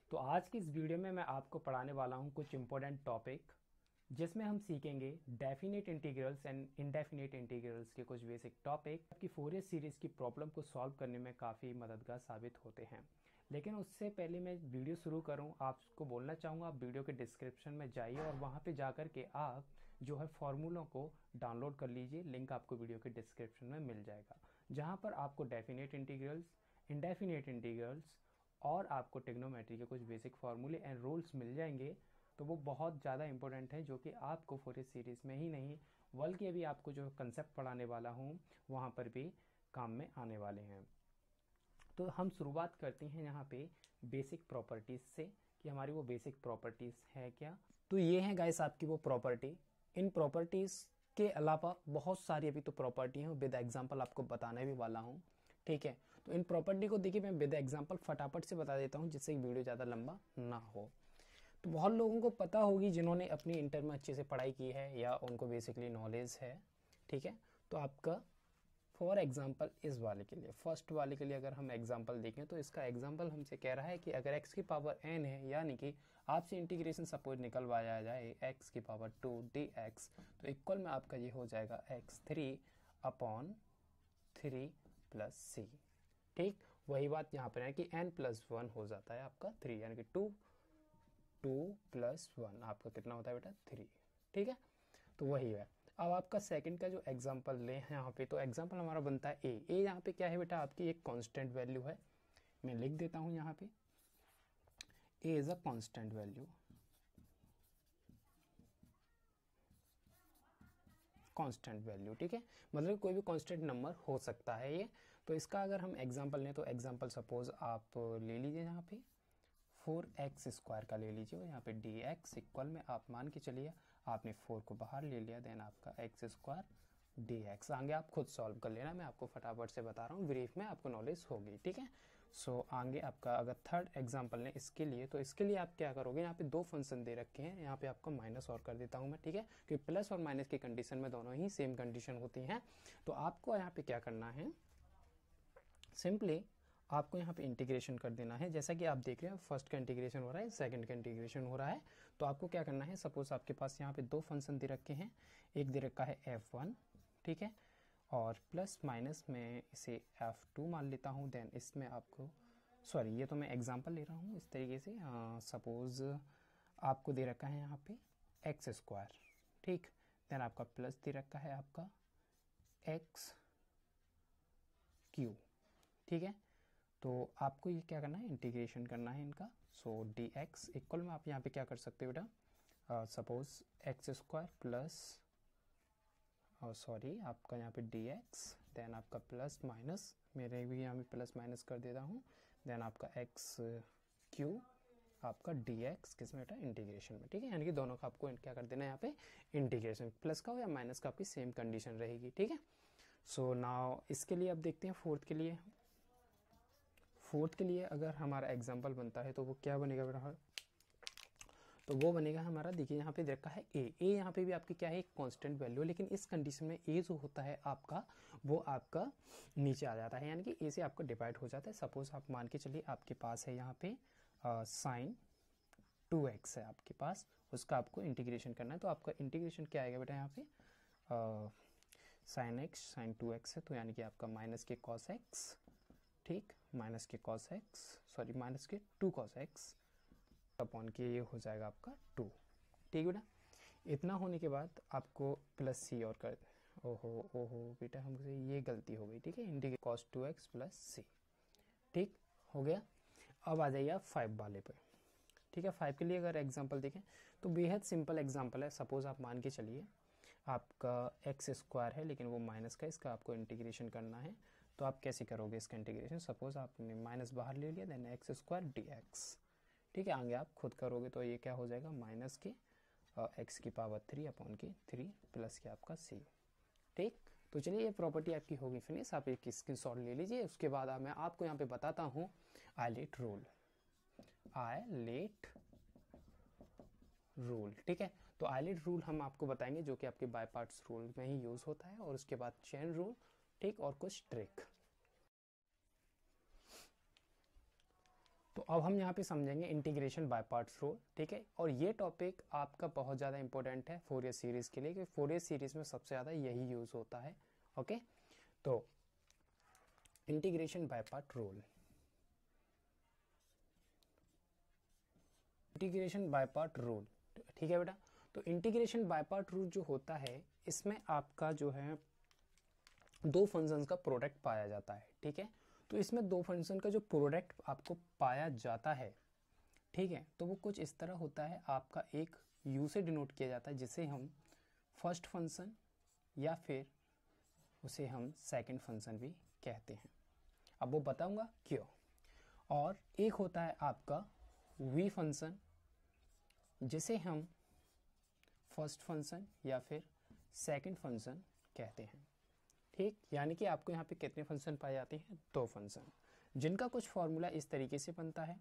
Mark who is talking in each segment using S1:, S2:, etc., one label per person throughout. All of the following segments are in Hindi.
S1: तो आज की इस वीडियो में मैं आपको पढ़ाने वाला हूं कुछ इंपॉर्टेंट टॉपिक, जिसमें हम सीखेंगे definite integrals and indefinite integrals के कुछ बेसिक टॉपिक आपकी फोरियर सीरीज की प्रॉब्लम को सॉल्व करने में काफ़ी मददगार साबित होते हैं। लेकिन उससे पहले मैं वीडियो शुरू करूं, आपको बोलना चाहूँगा आप वीडियो के डिस्क्रिप्शन में जाइए और वहाँ पे जाकर के आप जो है फॉर्मूलों को डाउनलोड कर लीजिए। लिंक आपको वीडियो के डिस्क्रिप्शन में मिल जाएगा, जहाँ पर आपको डेफिनेट इंटीग्रल्स, इनडेफिनेट इंटीग्रल्स और आपको ट्रिग्नोमेट्री के कुछ बेसिक फार्मूले एंड रूल्स मिल जाएंगे। तो वो बहुत ज़्यादा इंपॉर्टेंट है, जो कि आपको फोरियर सीरीज़ में ही नहीं बल्कि अभी आपको जो कंसेप्ट पढ़ाने वाला हूँ वहाँ पर भी काम में आने वाले हैं। तो हम शुरुआत करते हैं यहाँ पे बेसिक प्रॉपर्टीज़ से कि हमारी वो बेसिक प्रॉपर्टीज़ है क्या। तो ये है गाइस आपकी वो प्रॉपर्टी। इन प्रॉपर्टीज़ के अलावा बहुत सारी अभी तो प्रॉपर्टी हैं, विद एग्जांपल आपको बताने भी वाला हूँ। ठीक है, तो इन प्रॉपर्टी को देखिए मैं विद एग्जांपल फटाफट से बता देता हूँ, जिससे वीडियो ज़्यादा लंबा ना हो। तो बहुत लोगों को पता होगी जिन्होंने अपनी इंटर में अच्छे से पढ़ाई की है या उनको बेसिकली नॉलेज है। ठीक है, तो आपका फॉर एग्जाम्पल इस वाले के लिए, फर्स्ट वाले के लिए अगर हम एग्जाम्पल देखें तो इसका एग्जाम्पल हमसे कह रहा है कि अगर x की पावर n है, यानी कि आपसे इंटीग्रेशन सपोज निकलवाया जाए x की पावर 2 dx, तो इक्वल में आपका ये हो जाएगा x3/3 प्लस c। ठीक, वही बात यहाँ पर है कि n+1 हो जाता है आपका 3, यानी कि 2 + 1 आपका कितना होता है बेटा 3। ठीक है, तो वही है। अब आपका सेकंड का जो एग्जांपल ले यहाँ पे, तो एग्जांपल हमारा बनता है ए यहाँ पे क्या है बेटा, आपकी एक कांस्टेंट वैल्यू है। मैं लिख देता हूँ यहाँ पे A is a constant value, constant value. ठीक है, मतलब कोई भी कांस्टेंट नंबर हो सकता है ये। तो इसका अगर हम एग्जांपल लें तो एग्जांपल सपोज आप ले लीजिए यहाँ पे 4x² का ले लीजिए, यहाँ पे dx इक्वल में आप मान के चलिए आपने 4 को बाहर ले लिया, देन आपका x² dx। आगे आप खुद सॉल्व कर लेना, मैं आपको फटाफट से बता रहा हूँ, ब्रीफ में आपको नॉलेज होगी। ठीक है, सो आगे आपका अगर थर्ड एग्जांपल लें इसके लिए, तो इसके लिए आप क्या करोगे, यहाँ पे दो फंक्शन दे रखे हैं, यहाँ पे आपको माइनस और कर देता हूँ मैं। ठीक है, क्योंकि प्लस और माइनस की कंडीशन में दोनों ही सेम कंडीशन होती हैं। तो आपको यहाँ पे क्या करना है, सिंपली आपको यहाँ पे इंटीग्रेशन कर देना है। जैसा कि आप देख रहे हैं फर्स्ट का इंटीग्रेशन हो रहा है, सेकंड का इंटीग्रेशन हो रहा है। तो आपको क्या करना है, सपोज आपके पास यहाँ पे दो फंक्शन दे रखे हैं, एक दे रखा है f1, ठीक है, और प्लस माइनस में इसे f2 मान लेता हूँ। देन इसमें आपको, सॉरी ये तो मैं एग्जाम्पल ले रहा हूँ इस तरीके से, सपोज आपको दे रखा है यहाँ पे x², ठीक, देन आपका प्लस दे रखा है आपका x3। ठीक है, तो आपको ये क्या करना है, इंटीग्रेशन करना है इनका। सो dx इक्वल में आप यहाँ पे क्या कर सकते हो बेटा, सपोज x² प्लस, सॉरी आपका यहाँ पे dx, देन आपका प्लस माइनस, मेरे भी यहाँ पे प्लस माइनस कर देता हूँ, देन आपका x3 आपका dx किसमें बेटा, इंटीग्रेशन में। ठीक है, यानी कि दोनों का आपको क्या कर देना है यहाँ पे, इंटीग्रेशन, प्लस का हो या माइनस का आपकी सेम कंडीशन रहेगी। ठीक है, सो नाउ इसके लिए अब देखते हैं फोर्थ के लिए। फोर्थ के लिए अगर हमारा एग्जाम्पल बनता है तो वो क्या बनेगा बेटा, तो वो बनेगा हमारा, देखिए यहाँ पे देखा है ए यहाँ पे भी आपकी क्या है, एक कांस्टेंट वैल्यू, लेकिन इस कंडीशन में ए जो होता है आपका, वो आपका नीचे आ जाता है, यानी कि ए से आपका डिवाइड हो जाता है। सपोज आप मान के चलिए आपके पास है यहाँ पे sin 2x है आपके पास, उसका आपको इंटीग्रेशन करना है। तो आपका इंटीग्रेशन क्या आएगा बेटा यहाँ पे, sin x sin 2x है, तो यानी कि आपका माइनस के cos x, ठीक, माइनस के cos x, सॉरी माइनस के 2 cos x अपॉन के ये हो जाएगा आपका 2। ठीक बेटा, इतना होने के बाद आपको प्लस सी और कर, ओहो बेटा हमसे ये गलती हो गई। ठीक है, इंटीग्रेट cos 2x प्लस सी, ठीक हो गया। अब आ जाइए आप 5 वाले पे। ठीक है, 5 के लिए अगर एग्जांपल देखें तो बेहद सिंपल एग्जांपल है। सपोज आप मान के चलिए आपका x² है, लेकिन वो माइनस का, इसका आपको इंटीग्रेशन करना है। तो आप कैसे करोगे इसका इंटीग्रेशन, सपोज आपने माइनस बाहर ले लिया, देन x² dx। ठीक है, आगे आप खुद करोगे तो ये क्या हो जाएगा, माइनस के x की पावर 3 अपॉन के 3 प्लस के आपका c। ठीक, तो चलिए ये प्रॉपर्टी आपकी होगी फिनिश। आप एक स्क्रीनशॉट ले लीजिए। उसके बाद मैं आपको यहाँ पे बताता हूँ आइलेट रूल, आइलेट रूल। ठीक है, तो आइलेट रूल हम आपको बताएंगे, जो कि आपके बाय पार्ट्स रूल में ही यूज होता है, और उसके बाद चेन रूल, ठीक, और कुछ ट्रिक। तो अब हम यहाँ पे समझेंगे इंटीग्रेशन बाय पार्ट्स रूल, ठीक है। और ये टॉपिक आपका बहुत ज़्यादा इंपॉर्टेंट है फोरियर सीरीज़ के लिए, क्योंकि फोरियर सीरीज़ में सबसे ज़्यादा यही यूज़ होता है। ओके, तो integration by part rule, integration by part rule, ठीक है बेटा। तो इंटीग्रेशन बाय पार्ट रूल जो होता है, इसमें आपका जो है दो फंक्शंस का प्रोडक्ट पाया जाता है, ठीक है। तो इसमें दो फंक्शन का जो प्रोडक्ट आपको पाया जाता है, ठीक है, तो वो कुछ इस तरह होता है। आपका एक u से डिनोट किया जाता है, जिसे हम फर्स्ट फंक्शन या फिर उसे हम सेकंड फंक्शन भी कहते हैं। अब वो बताऊंगा क्यों। और एक होता है आपका v फंक्शन, जिसे हम फर्स्ट फंक्शन या फिर सेकंड फंक्शन कहते हैं, ठीक। यानी कि आपको यहाँ पे कितने फंक्शन पाए जाते हैं? दो फंक्शन, जिनका कुछ फॉर्मूला इस तरीके से बनता है।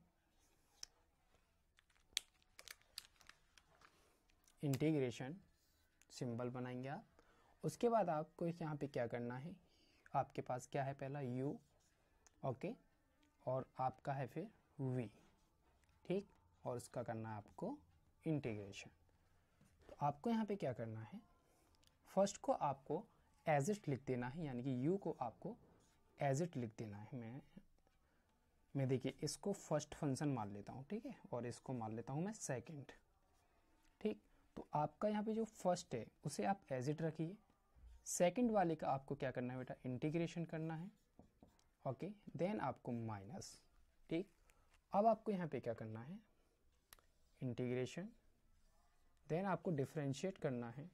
S1: इंटीग्रेशन सिंबल बनाएंगे आप, उसके बाद आपको यहाँ पे क्या करना है, आपके पास क्या है, पहला u, ओके, और आपका है फिर v, ठीक, और उसका करना है आपको इंटीग्रेशन। तो आपको यहाँ पे क्या करना है, फर्स्ट को आपको एज इट लिख देना है, यानी कि u को आपको एज इट लिख देना है। मैं देखिए इसको फर्स्ट फंक्शन मान लेता हूँ, ठीक है, और इसको मान लेता हूँ मैं सेकंड, ठीक। तो आपका यहाँ पे जो फर्स्ट है उसे आप एज इट रखिए, सेकंड वाले का आपको क्या करना है बेटा, इंटीग्रेशन करना है, ओके, देन आपको माइनस, ठीक। अब आपको यहाँ पे क्या करना है, इंटीग्रेशन, देन आपको डिफरेंशिएट करना है,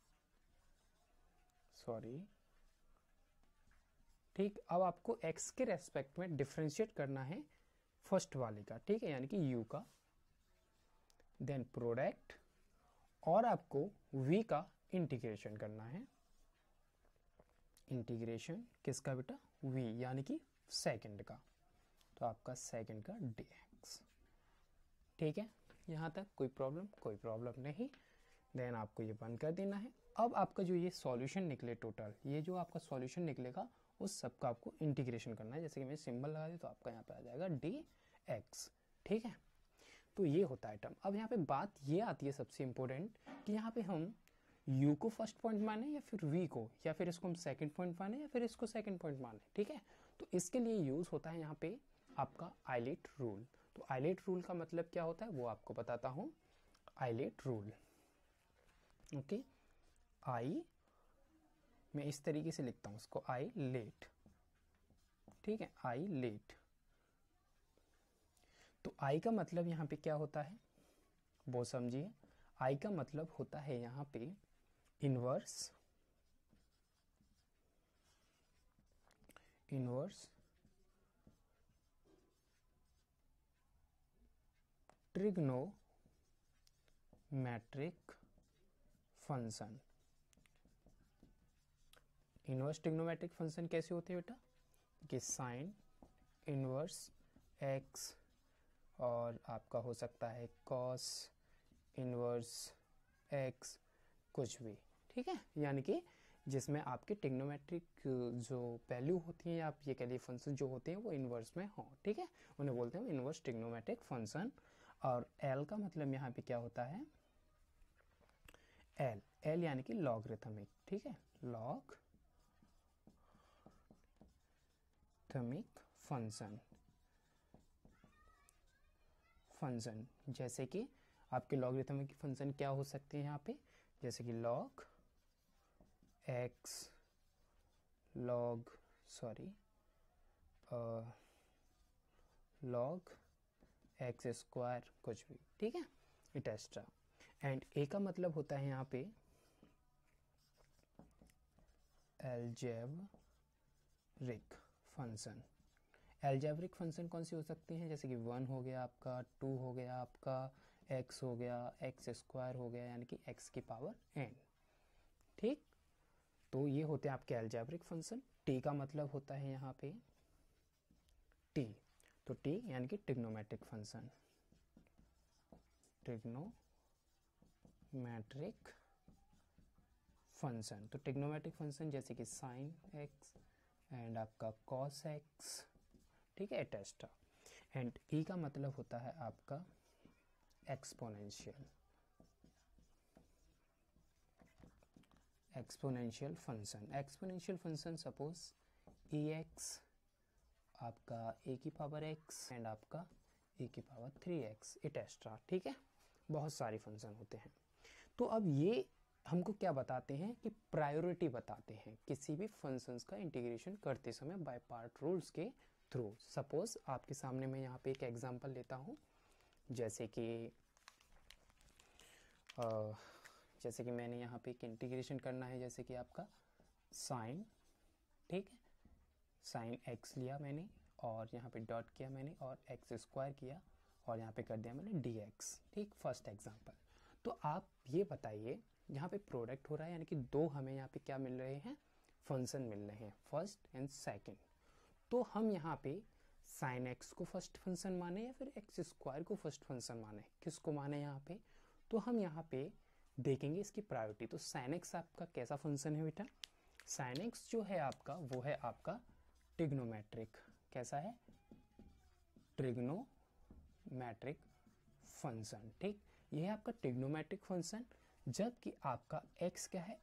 S1: सॉरी, ठीक। अब आपको x के रेस्पेक्ट में डिफरेंशिएट करना है फर्स्ट वाले का, ठीक है, यानी कि u का, देन प्रोडक्ट, और आपको v का इंटीग्रेशन करना है। इंटीग्रेशन किसका बेटा, v, यानी कि सेकंड का, तो आपका सेकंड का dx, ठीक है। यहाँ तक कोई प्रॉब्लम? कोई प्रॉब्लम नहीं। देन आपको ये बंद कर देना है। अब आपका जो ये सॉल्यूशन निकले टोटल, ये जो आपका सॉल्यूशन निकलेगा उस सब का आपको इंटीग्रेशन करना है। जैसे कि मैं सिंबल लगा दी तो आपका यहाँ पे आ जाएगा dx, ठीक है। तो ये होता है टर्म। अब यहाँ पे बात ये आती है सबसे इम्पोर्टेंट, कि यहाँ पे हम u को फर्स्ट पॉइंट माने या फिर v को, या फिर इसको हम सेकंड पॉइंट माने या फिर इसको सेकंड पॉइंट माने, ठीक है। तो इसके लिए यूज होता है यहाँ पे आपका आइलेट रूल। तो आइलेट रूल का मतलब क्या होता है वो आपको बताता हूँ। आइलेट रूल, ओके, आई, मैं इस तरीके से लिखता हूँ इसको, आई लेट, ठीक है, आई लेट। तो आई का मतलब यहाँ पे क्या होता है वो समझिए। आई का मतलब होता है यहाँ पे inverse, trigonometric function. Inverse trigonometric function कैसे होते हैं बेटा, कि साइन इनवर्स एक्स, और आपका हो सकता है कॉस इनवर्स एक्स, कुछ भी, ठीक है। यानी कि जिसमें आपके ट्रिग्नोमेट्रिक जो वैल्यू होती हैं, आप ये कह लिए फंक्शन जो होते हैं वो इनवर्स में हो, ठीक है, उन्हें बोलते हैं इनवर्स ट्रिग्नोमेट्रिक फंक्शन। और एल का मतलब यहाँ पे क्या होता है, एल, एल यानी कि लॉगरिथमिक, ठीक है, लॉगरिथमिक फंक्शन। जैसे कि आपके लॉगरिथमिक फंक्शन क्या हो सकते हैं यहाँ पे, जैसे कि log x, log x square, कुछ भी, ठीक है, इटेस्ट्रा। एंड ए का मतलब होता है यहाँ पे एल्जेब्रिक फंक्शन। एल्जेब्रिक फंक्शन कौन सी हो सकती हैं, जैसे कि 1 हो गया आपका, 2 हो गया आपका, x हो गया, एक्स स्क्वायर हो गया, यानी कि x की पावर n, ठीक। तो ये होते हैं आपके एल्जेब्रिक फंक्शन। t का मतलब होता है यहाँ पे t, तो t यानी कि ट्रिग्नोमेट्रिक फंक्शन, ट्रिग्नोमेट्रिक फंक्शन। तो ट्रिग्नोमेट्रिक फंक्शन जैसे कि साइन एक्स एंड आपका कॉस एक्स, ठीक है, एटेस्ट्रा। एंड ई का मतलब होता है आपका exponential function. Exponential function suppose e x आपका ए की पावर एक्स एंड आपका ए की पावर 3x इटेस्ट्रा, ठीक है, बहुत सारे फंक्शन होते हैं। तो अब ये हमको क्या बताते हैं कि प्रायोरिटी बताते हैं किसी भी फंक्शंस का इंटीग्रेशन करते समय बाय पार्ट रूल्स के थ्रू। सपोज आपके सामने मैं यहाँ पे एक एग्जांपल लेता हूँ, जैसे कि मैंने यहाँ पे एक इंटीग्रेशन करना है, जैसे कि आपका साइन, ठीक है, साइन x लिया मैंने और यहाँ पे डॉट किया मैंने और x स्क्वायर किया और यहाँ पे कर दिया मैंने dx, ठीक, फर्स्ट एग्जांपल। तो आप ये बताइए यहाँ पे प्रोडक्ट हो रहा है, यानी कि दो हमें यहाँ पे क्या मिल रहे हैं, फंक्शन मिल रहे हैं, फर्स्ट एंड सेकंड। तो हम यहाँ पे साइन x को फर्स्ट फंक्शन माने या फिर x स्क्वायर को फर्स्ट फंक्शन माने, किसको माने यहाँ पे? तो हम यहाँ पे देखेंगे इसकी प्रायोरिटी। तो साइन x आपका कैसा फंक्शन है बेटा? साइन x जो है आपका वो है आपका ट्रिग्नोमेट्रिक, कैसा है, ट्रिग्नोमेट्रिक फंक्शन, ठीक, ये है आपका ट्रिग्नोमेट्रिक फंक्शन। जबकि आपका x क्या है,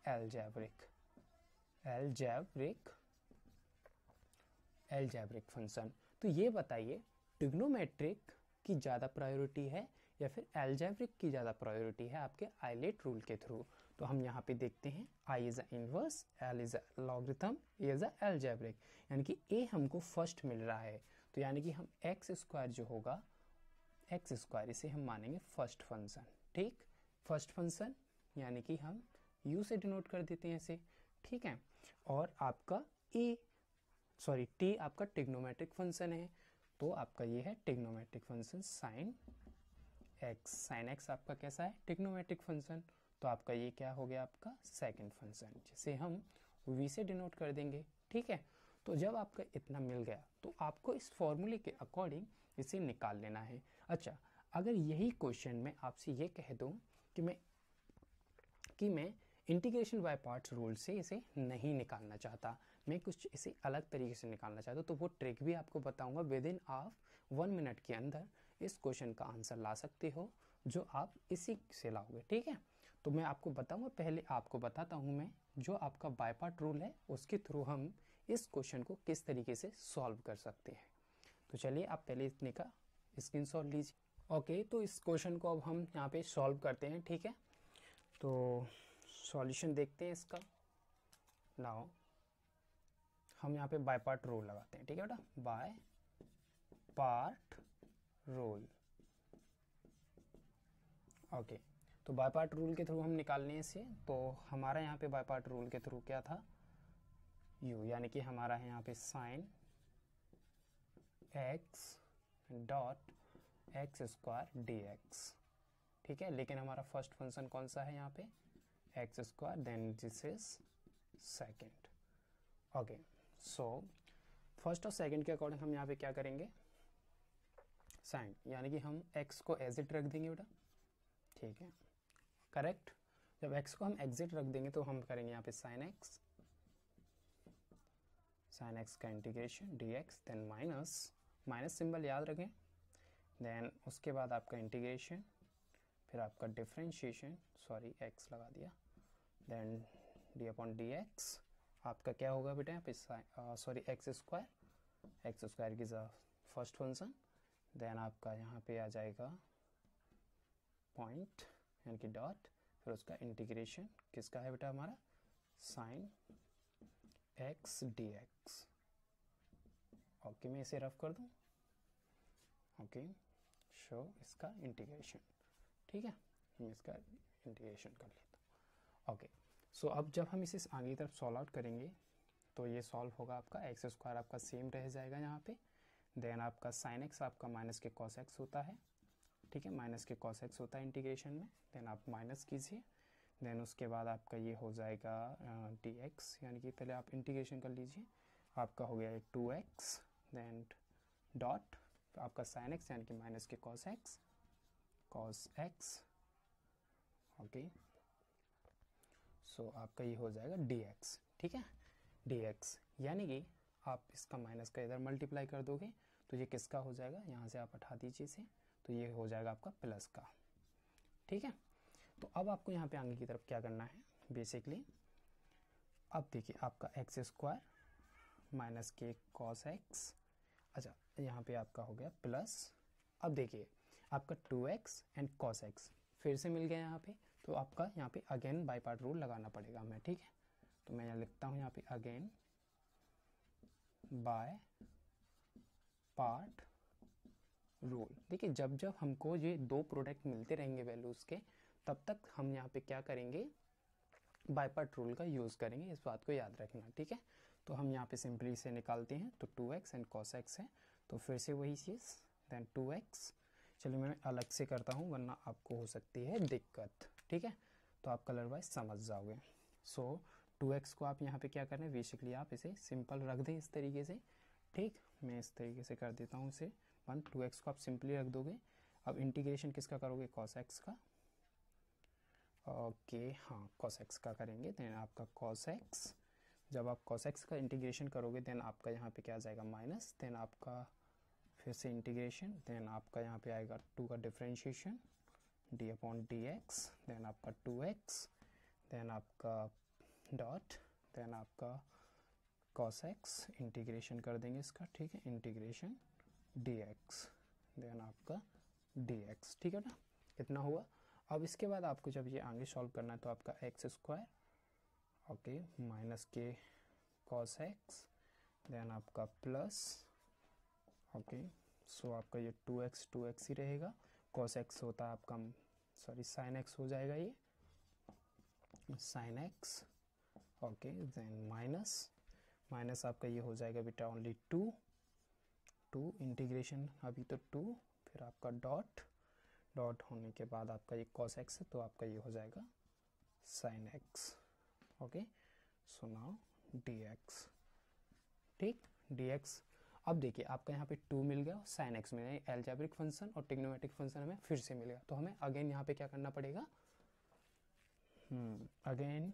S1: एल्जेब्रिक फंक्शन। तो ये बताइए ट्रिग्नोमेट्रिक की ज़्यादा प्रायोरिटी है या फिर एल्जेब्रिक की ज़्यादा प्रायोरिटी है आपके आइलेट रूल के थ्रू? तो हम यहाँ पे देखते हैं I is a inverse, L is a logarithm, A is a algebraic, यानी कि A हमको फर्स्ट मिल रहा है। तो यानी कि हम एक्स स्क्वायर जो होगा, एक्स स्क्वायर, इसे हम मानेंगे फर्स्ट फंक्शन, ठीक, फर्स्ट फंक्शन, यानी कि हम U से डिनोट कर देते हैं इसे, ठीक है। और आपका T आपका ट्रिग्नोमेट्रिक फंक्शन है, तो आपका ये है ट्रिग्नोमेट्रिक फंक्शन साइन एक्स आपका कैसा है, ट्रिग्नोमेट्रिक फंक्शन। तो आपका ये क्या हो गया, आपका सेकंड फंक्शन, जिसे हम V से डिनोट कर देंगे, ठीक है। तो जब आपका इतना मिल गया तो आपको इस फॉर्मूले के अकॉर्डिंग इसे निकाल लेना है। अच्छा, अगर यही क्वेश्चन में आपसे ये कह दूं कि मैं इंटीग्रेशन बाय पार्ट्स रूल से इसे नहीं निकालना चाहता, मैं कुछ इसे अलग तरीके से निकालना चाहता हूँ, तो वो ट्रिक भी आपको बताऊंगा। विद इन आप 1 मिनट के अंदर इस क्वेश्चन का आंसर ला सकते हो, जो आप इसी से लाओगे, ठीक है। तो मैं आपको बताऊंगा, पहले आपको बताता हूँ मैं जो आपका बाय पार्ट रूल है उसके थ्रू हम इस क्वेश्चन को किस तरीके से सॉल्व कर सकते हैं। तो चलिए आप पहले इतने का स्क्रीनशॉट लीजिए। ओके, तो इस क्वेश्चन को अब हम यहाँ पे सॉल्व करते हैं, ठीक है। तो सॉल्यूशन देखते हैं इसका। नाउ हम यहाँ पे बाय पार्ट रूल लगाते हैं, ठीक है बेटा, बाय पार्ट रूल। ओके, तो बाय पार्ट रूल के थ्रू हम निकालने हैं इसे। तो हमारा यहाँ पे बाय पार्ट रूल के थ्रू क्या था, u, यानी कि हमारा है यहाँ पे sine x dot x square dx, ठीक है। लेकिन हमारा फर्स्ट फंक्शन कौन सा है यहाँ पे, x square, then this is second. Okay, so first और सेकेंड के अकॉर्डिंग हम यहाँ पे क्या करेंगे, साइन, यानी कि हम x को एज इट रख देंगे बेटा, ठीक है, करेक्ट। जब x को हम एग्जिट रख देंगे तो हम करेंगे यहाँ पे साइन x का integration dx, then minus symbol याद रखें, देन उसके बाद आपका इंटीग्रेशन, फिर आपका डिफरेंशिएशन, सॉरी x लगा दिया, देन d अपॉन dx आपका क्या होगा बेटा यहाँ पे, सॉरी एक्स स्क्वायर की फर्स्ट फंक्शन, देन आपका यहाँ पे आ जाएगा पॉइंट यानी कि डॉट, फिर उसका इंटीग्रेशन किसका है बेटा हमारा, साइन x dx। ओके, मैं इसे रफ कर दूं, ओके, शो इसका इंटीग्रेशन, ठीक है, मैं इसका इंटीग्रेशन कर लेता हूँ। ओके, सो अब जब हम इसे आगे की तरफ सॉल्व आउट करेंगे तो ये सॉल्व होगा, आपका एक्स स्क्वायर आपका सेम रह जाएगा यहाँ पे, देन आपका साइन एक्स आपका माइनस के कॉस एक्स होता है, ठीक है, माइनस के कॉस एक्स होता है इंटीग्रेशन में, देन आप माइनस कीजिए, देन उसके बाद आपका ये हो जाएगा dx, यानी कि पहले आप इंटीग्रेशन कर लीजिए, आपका हो गया 2x, देन डॉट आपका साइन एक्स यानी कि माइनस के कॉस एक्स, ओके, सो आपका ये हो जाएगा dx, ठीक है, dx, यानी कि आप इसका माइनस का इधर मल्टीप्लाई कर दोगे तो ये किसका हो जाएगा, यहाँ से आप हटा दीजिए इसे, तो ये हो जाएगा आपका प्लस का। ठीक है, तो अब आपको यहाँ पे आगे की तरफ क्या करना है बेसिकली, अब देखिए आपका एक्स स्क्वायर माइनस के कॉस एक्स, अच्छा यहाँ पे आपका हो गया प्लस, अब देखिए आपका 2x एंड कॉस एक्स फिर से मिल गया यहाँ पे, तो आपका यहाँ पे अगेन बाय पार्ट रूल लगाना पड़ेगा हमें। ठीक है, तो मैं यहाँ लिखता हूँ यहाँ पे अगेन बाय पार्ट रूल। देखिए जब जब हमको ये दो प्रोडक्ट मिलते रहेंगे वैल्यूज़ के, तब तक हम यहाँ पे क्या करेंगे, बाय पार्ट रूल का यूज़ करेंगे, इस बात को याद रखना। ठीक है, तो हम यहाँ पे सिंपली इसे निकालते हैं, तो 2x एंड cos x है, तो फिर से वही चीज़, देन 2x, चलिए मैं अलग से करता हूँ वरना आपको हो सकती है दिक्कत। ठीक है, तो आप कलर वाइज समझ जाओगे। सो 2x को आप यहाँ पे क्या करना है, बेसिकली आप इसे सिंपल रख दें इस तरीके से। ठीक, मैं इस तरीके से कर देता हूँ इसे 1, 2x को आप सिंपली रख दोगे। अब इंटीग्रेशन किसका करोगे, cos x का, ओके हाँ cos x का करेंगे, देन आपका cos x, जब आप cos x का इंटीग्रेशन करोगे देन आपका यहाँ पे क्या आ जाएगा माइनस, देन आपका फिर से इंटीग्रेशन, देन आपका यहाँ पे आएगा 2 का differentiation d upon d x, then आपका 2x, देन आपका डॉट, देन आपका cos x, इंटीग्रेशन कर देंगे इसका। ठीक है, इंटीग्रेशन dx, देन आपका dx। ठीक है ना, इतना हुआ। अब इसके बाद आपको जब ये आगे सॉल्व करना है तो आपका एक्स स्क्वायर, ओके माइनस के cos x, देन आपका प्लस, ओके सो आपका ये 2x ही रहेगा, cos x होता है आपका, सॉरी sin x हो जाएगा ये sin x, okay then minus आपका ये हो जाएगा बेटा ओनली 2 इंटीग्रेशन अभी तो 2, फिर आपका डॉट होने के बाद आपका ये cos x है, तो आपका ये हो जाएगा sin x, okay so now dx। ठीक, dx। अब देखिए आपका यहाँ पे 2 मिल गया, sin x मिल गया, एल्जेब्रिक फंक्शन और ट्रिग्नोमेट्रिक फंक्शन हमें फिर से मिल गया, तो हमें अगेन यहाँ पे क्या करना पड़ेगा, अगेन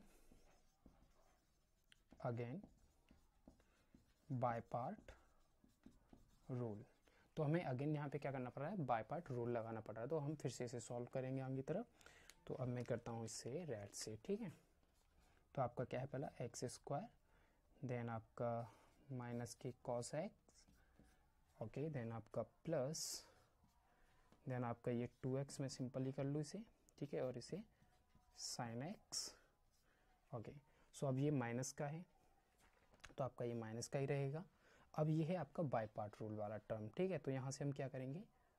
S1: बाय पार्ट रूल, तो हमें अगेन यहाँ पे क्या करना पड़ रहा है, बाय पार्ट रूल लगाना पड़ रहा है। तो हम फिर से इसे सॉल्व करेंगे आगे की तरफ। तो अब मैं करता हूँ इससे रेड से। ठीक है, तो आपका क्या है, पहला एक्स स्क्वायर, देन आपका माइनस के cos x, ओके देन आपका प्लस, देन आपका ये 2x में सिंपल ही कर लूँ इसे। ठीक है, और इसे sin x, ओके सो अब ये माइनस का है तो आपका ये माइनस का ही रहेगा। अब ये है आपका बाय पार्ट रूल वाला टर्म। ठीक है, तो यहाँ से हम क्या करेंगे,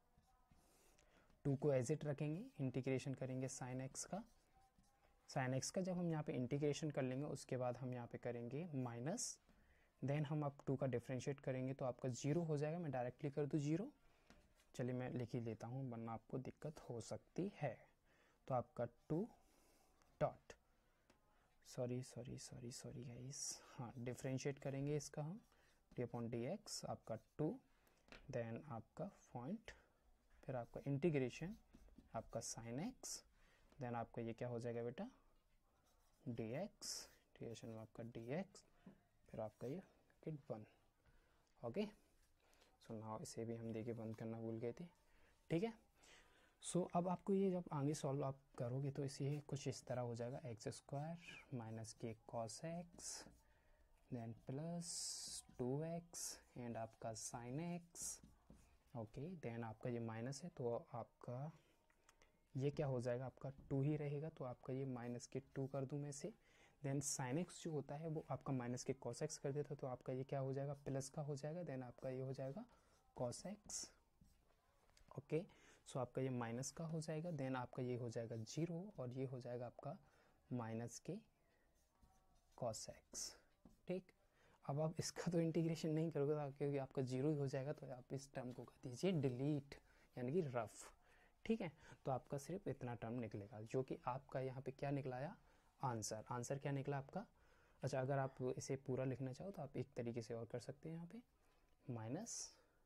S1: 2 को एज इट रखेंगे, इंटीग्रेशन करेंगे sin x का जब हम यहाँ पे इंटीग्रेशन कर लेंगे उसके बाद हम यहाँ पे करेंगे माइनस, देन हम अब 2 का डिफरेंशिएट करेंगे तो आपका 0 हो जाएगा। मैं डायरेक्टली कर दूँ 0, चलिए मैं लिख ही लेता हूँ वरना आपको दिक्कत हो सकती है। तो आपका 2 डॉट, सॉरी गाइस, हाँ डिफरेंशिएट करेंगे इसका हम डी अपॉन डी एक्स, आपका 2, देन आपका पॉइंट, फिर आपका इंटीग्रेशन आपका sin x, देन आपका ये क्या हो जाएगा बेटा dx, इंटीग्रेशन में आपका dx, फिर आपका ये 1, ओके सो नाउ इसे भी हम देखिए बंद करना भूल गए थे। ठीक है, सो अब आपको ये जब आगे सॉल्व आप करोगे तो इसे कुछ इस तरह हो जाएगा, एक्स स्क्वायर माइनस के cos x, देन प्लस 2x एंड आपका sin x, ओके देन आपका ये माइनस है तो आपका ये क्या हो जाएगा, आपका 2 ही रहेगा, तो आपका ये माइनस के 2 कर दूं मैं से, देन sin x जो होता है वो आपका माइनस के cos x कर देता, तो आपका ये क्या हो जाएगा, प्लस का हो जाएगा, देन आपका ये हो जाएगा cos x, ओके सो आपका ये माइनस का हो जाएगा, देन आपका ये हो जाएगा 0 और ये हो जाएगा आपका माइनस के cos x। ठीक, अब आप इसका तो इंटीग्रेशन नहीं करोगे क्योंकि आपका 0 ही हो जाएगा, तो आप इस टर्म को कर दीजिए डिलीट, यानी कि रफ। ठीक है, तो आपका सिर्फ इतना टर्म निकलेगा जो कि आपका यहाँ पे क्या निकलाया, आंसर क्या निकला आपका। अच्छा, अगर आप इसे पूरा लिखना चाहो तो आप एक तरीके से और कर सकते हैं, यहाँ पे minus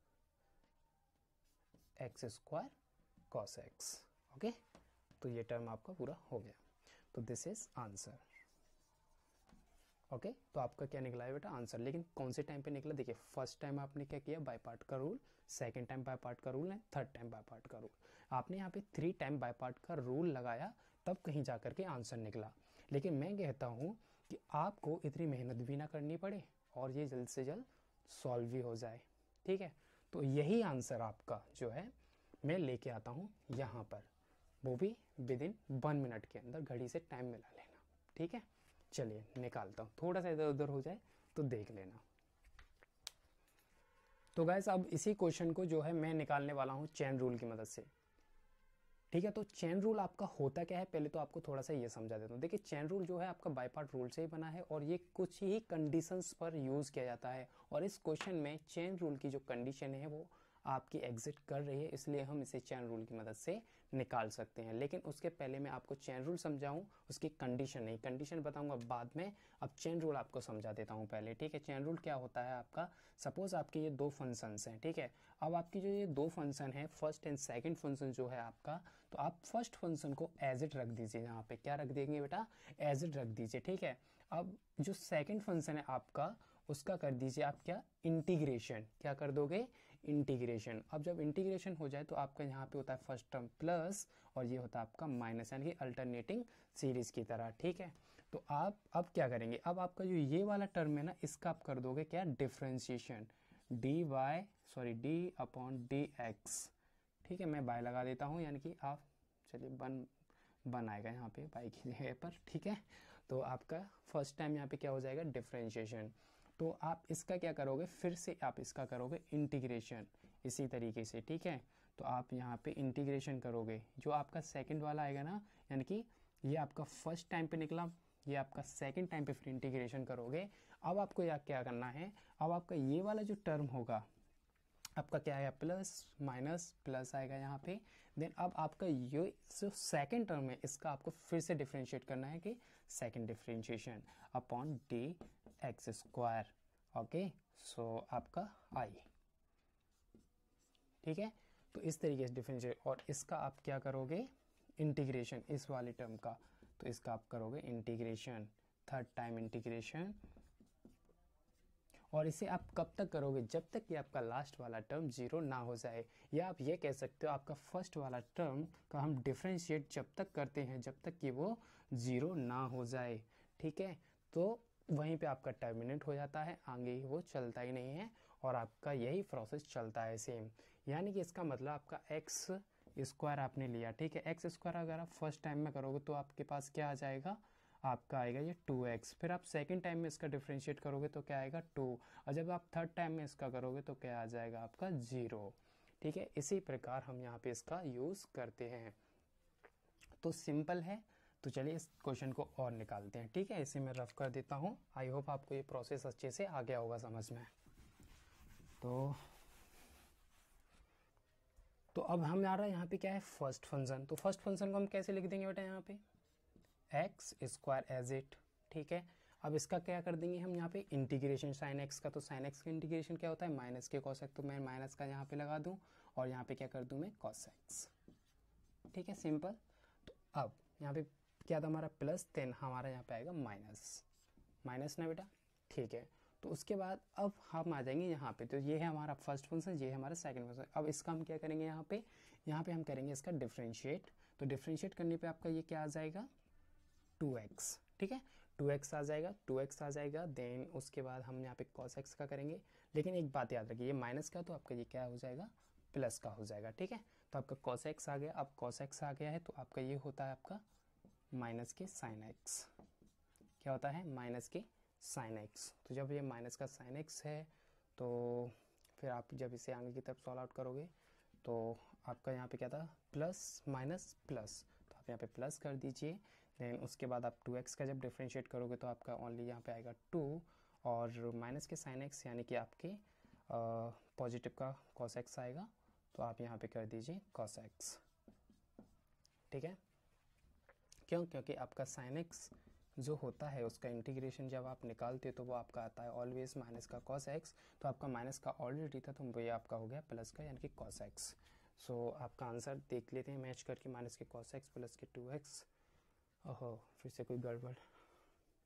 S1: x square cos x, okay तो ये टर्म आपका पूरा हो गया, तो दिस इज आंसर। ओके तो आपका क्या निकला है बेटा आंसर। लेकिन कौन से टाइम पे निकला, देखिए फर्स्ट टाइम आपने क्या किया बाय पार्ट का rule, second time by part का rule and third time by part का रूल। आपने यहाँ पे 3 टाइम बाय पार्ट का रूल लगाया तब कहीं जा करके आंसर निकला। लेकिन मैं कहता हूँ कि आपको इतनी मेहनत भी ना करनी पड़े और ये जल्द से जल्द सॉल्व भी हो जाए। ठीक है, तो यही आंसर आपका जो है मैं लेके आता हूँ यहाँ पर, वो भी विदिन 1 मिनट के अंदर, घड़ी से टाइम मिला लेना। ठीक है, चलिए निकालता हूँ, थोड़ा सा इधर उधर हो जाए तो देख लेना। तो गाइस अब इसी क्वेश्चन को जो है मैं निकालने वाला हूँ चेन रूल की मदद से। ठीक है, तो चेन रूल आपका होता क्या है, पहले तो आपको थोड़ा सा ये समझा देता हूँ। देखिए चेन रूल जो है आपका बाय पार्ट रूल से ही बना है और ये कुछ ही कंडीशंस पर यूज़ किया जाता है। और इस क्वेश्चन में चेन रूल की जो कंडीशन है वो आपकी एग्जिट कर रही है, इसलिए हम इसे चेन रूल की मदद से निकाल सकते हैं। लेकिन उसके पहले मैं आपको चेन रूल समझाऊं, उसकी कंडीशन नहीं, कंडीशन बताऊंगा बाद में। अब चेन रूल आपको समझा देता हूं पहले। ठीक है, चेन रूल क्या होता है आपका, सपोज आपके ये 2 फंक्शंस हैं। ठीक है, अब आपकी जो ये 2 फंक्शन है, फर्स्ट एंड सेकंड फंक्शन जो है आपका, तो आप फर्स्ट फंक्शन को एज इट रख दीजिए। यहाँ पे क्या रख देंगे बेटा, एज इट रख दीजिए। ठीक है, अब जो सेकंड फंक्शन है आपका उसका कर दीजिए आप क्या, इंटीग्रेशन। क्या कर दोगे, इंटीग्रेशन। अब जब इंटीग्रेशन हो जाए तो आपका यहाँ पे होता है फर्स्ट टर्म प्लस और ये होता है आपका माइनस, यानी कि अल्टरनेटिंग सीरीज की तरह। ठीक है, तो आप अब क्या करेंगे, अब आपका जो ये वाला टर्म है ना, इसका आप कर दोगे क्या, differentiation, d upon d x. ठीक है, मैं बाय लगा देता हूँ, यानी कि आप चलिए बन आएगा यहाँ पे बाई की जगह पर। ठीक है, तो आपका फर्स्ट टाइम यहाँ पे क्या हो जाएगा, डिफ्रेंशिएशन। तो आप इसका क्या करोगे, फिर से आप इसका करोगे इंटीग्रेशन इसी तरीके से। ठीक है, तो आप यहाँ पे इंटीग्रेशन करोगे, जो आपका सेकंड वाला आएगा ना, यानी कि ये आपका फर्स्ट टाइम पे निकला, ये आपका सेकंड टाइम पे फिर इंटीग्रेशन करोगे। अब आपको यहाँ क्या करना है, अब आपका ये वाला जो टर्म होगा आपका क्या आएगा, प्लस माइनस प्लस आएगा यहाँ पे। देन अब आपका ये जो सेकंड टर्म है इसका आपको फिर से डिफ्रेंशिएट करना है कि second differentiation upon d x square. Okay, so आपका आई। ठीक है, तो इस तरीके से डिफ्रेंशिएट, और इसका आप क्या करोगे, इंटीग्रेशन इस वाले टर्म का, तो इसका आप करोगे इंटीग्रेशन, थर्ड टाइम इंटीग्रेशन। और इसे आप कब तक करोगे, जब तक कि आपका लास्ट वाला टर्म 0 ना हो जाए। या आप ये कह सकते हो आपका फर्स्ट वाला टर्म का हम डिफ्रेंशिएट जब तक करते हैं जब तक कि वो 0 ना हो जाए। ठीक है, तो वहीं पे आपका टर्मिनेट हो जाता है, आगे वो चलता ही नहीं है और आपका यही प्रोसेस चलता है सेम। यानी कि इसका मतलब आपका एक्स स्क्वायर आपने लिया। ठीक है, एक्स स्क्वायर अगर आप फर्स्ट टाइम में करोगे तो आपके पास क्या आ जाएगा, आपका आएगा ये 2x। फिर आप सेकंड टाइम में इसका डिफ्रेंशिएट करोगे तो क्या आएगा 2, और जब आप थर्ड टाइम में इसका करोगे तो क्या आ जाएगा आपका 0। ठीक है, इसी प्रकार हम यहाँ पे इसका यूज़ करते हैं। तो सिंपल है, तो चलिए इस क्वेश्चन को और निकालते हैं। ठीक है, इसे मैं रफ कर देता हूँ, आई होप आपको ये प्रोसेस अच्छे से आ गया होगा समझ में। तो अब हम आ रहा है यहाँ पे क्या है, फर्स्ट फंक्शन। तो फर्स्ट फंक्शन को हम कैसे लिख देंगे बेटा, यहाँ पे एक्स स्क्वायर एज इट। ठीक है, अब इसका क्या कर देंगे हम यहाँ पे इंटीग्रेशन साइन एक्स का। तो साइन एक्स का इंटीग्रेशन क्या होता है, माइनस के कॉस एक्स, तो मैं माइनस का यहाँ पे लगा दूँ और यहाँ पे क्या कर दूँ मैं, कॉस एक्स। ठीक है, सिंपल। तो अब यहाँ पे क्या था हमारा प्लस, देन हमारा यहाँ पे आएगा माइनस ना बेटा। ठीक है, तो उसके बाद अब हम आ जाएंगे यहाँ पे, तो ये है हमारा फर्स्ट फंक्शन, ये है हमारा सेकंड फंक्शन। अब इसका हम क्या करेंगे, यहाँ पे हम करेंगे इसका डिफ्रेंशिएट। तो डिफ्रेंशिएट करने पे आपका ये क्या आ जाएगा, 2x। ठीक है, 2x आ जाएगा। देन उसके बाद हम यहाँ पे cos x का करेंगे। लेकिन एक बात याद रखिए, ये माइनस का तो आपका ये क्या हो जाएगा, प्लस का हो जाएगा। ठीक है, तो आपका cos x आ गया। अब cos x आ गया है तो आपका ये होता है आपका माइनस के साइन x। क्या होता है, माइनस के साइन x। तो जब ये माइनस का साइन x है तो फिर आप जब इसे आगे की तरफ सॉल्व आउट करोगे तो आपका यहाँ पे क्या था, प्लस माइनस प्लस, तो आप यहाँ पे प्लस कर दीजिए। देन उसके बाद आप 2x का जब डिफ्रेंशिएट करोगे तो आपका ओनली यहाँ पे आएगा 2, और माइनस के साइन x यानी कि आपके पॉजिटिव का cos x आएगा, तो आप यहाँ पे कर दीजिए cos x। ठीक है, क्योंकि आपका साइन x जो होता है उसका इंटीग्रेशन जब आप निकालते हो तो वो आपका आता है ऑलवेज माइनस का cos x। तो आपका माइनस का ऑलरेडी था तो ये आपका हो गया प्लस का, यानी कि cos x। सो आपका आंसर देख लेते हैं मैच करके, माइनस के cos x plus k 2x। ओहो, फिर से कोई गड़बड़,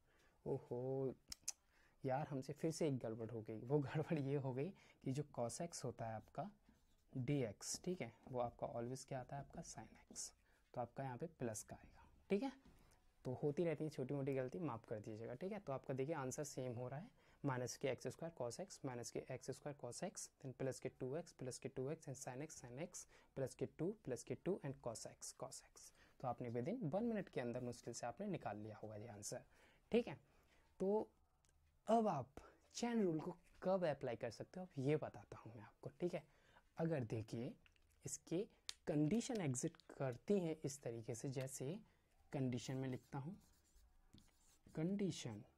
S1: ओहो यार, हमसे फिर से एक गड़बड़ हो गई। वो गड़बड़ ये हो गई कि जो cos x होता है आपका dx, ठीक है, वो आपका ऑलवेज क्या आता है आपका sin x, तो आपका यहाँ पे प्लस का आएगा, ठीक है। तो होती रहती है छोटी मोटी गलती, माफ़ कर दीजिएगा, ठीक है। तो आपका देखिए आंसर सेम हो रहा है, minus k x square cos x, minus k x square cos x, then plus k 2x and sine x plus के 2 एंड कॉस एक्स। तो आपने विद इन 1 मिनट के अंदर मुश्किल से आपने निकाल लिया होगा ये आंसर, ठीक है। तो अब आप चेन रूल को कब अप्लाई कर सकते हो, अब ये बताता हूँ मैं आपको, ठीक है। अगर देखिए इसके कंडीशन एग्जिट करती हैं इस तरीके से, जैसे कंडीशन में लिखता हूँ कंडीशन,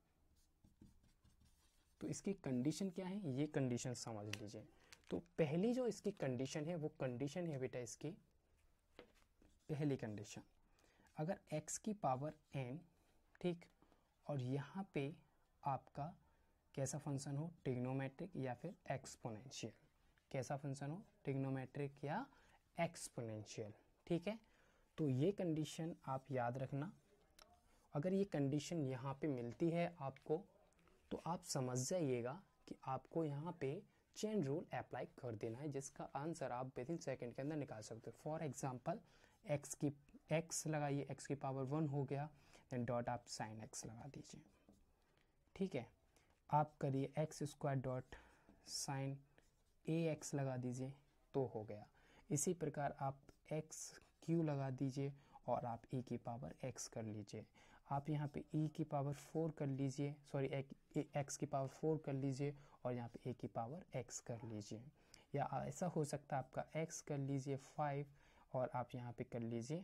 S1: तो इसकी कंडीशन क्या है ये कंडीशन समझ लीजिए। तो पहली जो इसकी कंडीशन है वो कंडीशन है बेटा इसकी पहली कंडीशन, अगर x की पावर n, ठीक, और यहाँ पे आपका कैसा फंक्शन हो, ट्रिग्नोमेट्रिक या फिर एक्सपोनेंशियल, कैसा फंक्शन हो, ट्रिग्नोमेट्रिक या एक्सपोनेंशियल, ठीक है। तो ये कंडीशन आप याद रखना। अगर ये कंडीशन यहाँ पे मिलती है आपको, तो आप समझ जाइएगा कि आपको यहाँ पे चेन रूल अप्लाई कर देना है, जिसका आंसर आप विद इन सेकेंड के अंदर निकाल सकते हो। फॉर एग्जांपल x लगाइए, x की पावर 1 हो गया, देन डॉट आप साइन x लगा दीजिए, ठीक है। आप करिए x square dot sine ax लगा दीजिए, तो हो गया। इसी प्रकार आप एक्स क्यू लगा दीजिए और आप e की पावर x कर लीजिए। आप यहाँ पे e की पावर 4 कर लीजिए, सॉरी x की पावर 4 कर लीजिए और यहाँ पे a की पावर x कर लीजिए। या ऐसा हो सकता है आपका x कर लीजिए 5 और आप यहाँ पे कर लीजिए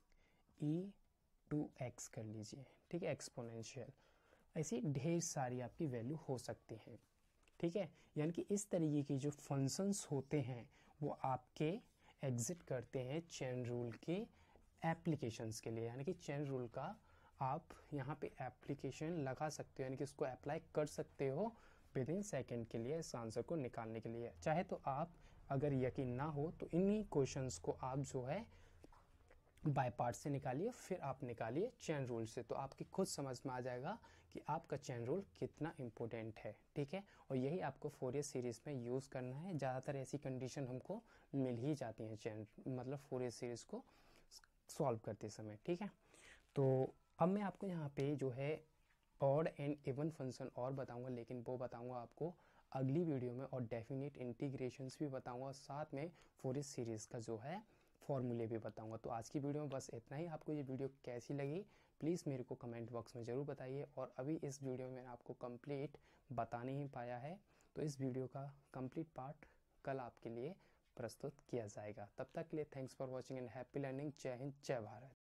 S1: e2x कर लीजिए, ठीक है, एक्सपोनेंशियल। ऐसी ढेर सारी आपकी वैल्यू हो सकती हैं, ठीक है। यानी कि इस तरीके की जो फंक्शंस होते हैं वो आपके एग्जिट करते हैं चेन रूल के एप्लीकेशंस के लिए, यानी कि चेन रूल का आप यहाँ पे एप्लीकेशन लगा सकते हो, यानी कि इसको अप्लाई कर सकते हो विद इन सेकेंड के लिए इस आंसर को निकालने के लिए। चाहे तो आप अगर यकीन ना हो तो इन्हीं क्वेश्चंस को आप जो है बाय पार्ट से निकालिए, फिर आप निकालिए चेन रूल से, तो आपकी खुद समझ में आ जाएगा कि आपका चेन रूल कितना इम्पोर्टेंट है, ठीक है। और यही आपको फोरियर सीरीज़ में यूज़ करना है। ज़्यादातर ऐसी कंडीशन हमको मिल ही जाती हैं मतलब फोरियर सीरीज़ को सॉल्व करते समय, ठीक है। तो अब मैं आपको यहाँ पे जो है ऑड एंड इवन फंक्शन और बताऊँगा, लेकिन वो बताऊँगा आपको अगली वीडियो में, और डेफिनेट इंटीग्रेशंस भी बताऊँगा, और साथ में फोरियर सीरीज़ का जो है फॉर्मूले भी बताऊंगा। तो आज की वीडियो में बस इतना ही। आपको ये वीडियो कैसी लगी प्लीज़ मेरे को कमेंट बॉक्स में ज़रूर बताइए। और अभी इस वीडियो में मैंने आपको कंप्लीट बता नहीं पाया है, तो इस वीडियो का कंप्लीट पार्ट कल आपके लिए प्रस्तुत किया जाएगा। तब तक के लिए thanks for watching and happy learning. जय हिंद, जय भारत।